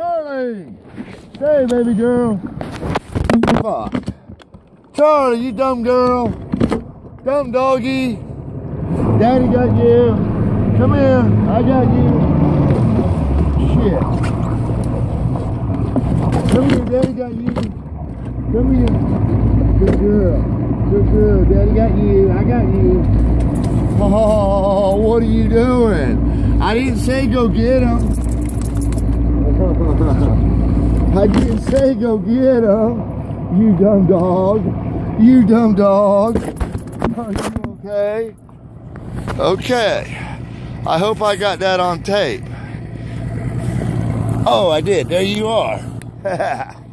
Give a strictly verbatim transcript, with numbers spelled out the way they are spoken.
Charlie! Hey, baby girl. Fuck. Charlie, you dumb girl. Dumb doggy. Daddy got you. Come here. I got you. Shit. Come here. Daddy got you. Come here. Good girl. Good girl. Daddy got you. I got you. Oh, what are you doing? I didn't say go get him. I didn't say go get him. You dumb dog. You dumb dog. Are you okay? Okay. I hope I got that on tape. Oh, I did. There you are.